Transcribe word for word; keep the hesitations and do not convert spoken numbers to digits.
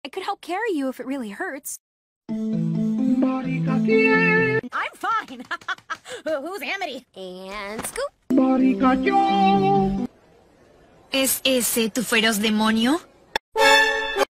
I could help carry you if it really hurts. Marica, ¿quién? I'm fine. Who's Amity? And scoop. Marica, yo. ¿Es ese tu feroz demonio?